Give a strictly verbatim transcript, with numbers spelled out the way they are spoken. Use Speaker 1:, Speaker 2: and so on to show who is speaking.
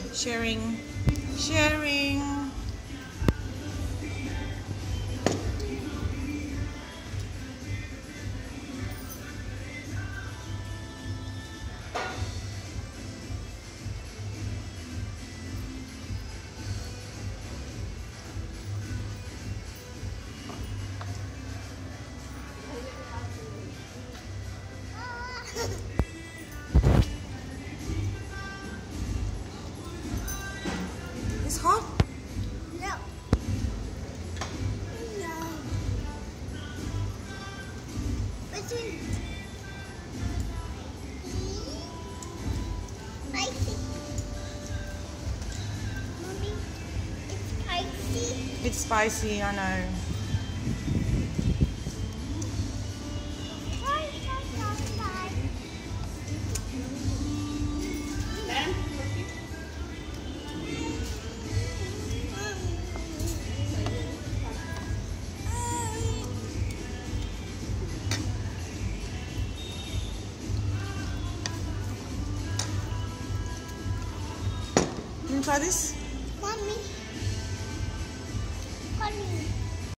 Speaker 1: Sharing. Sharing. It's hot?
Speaker 2: No. No. Which one? Spicy. Mommy, it's spicy.
Speaker 1: It's spicy, I know.
Speaker 2: Try, try, try, try.
Speaker 1: Can you try this?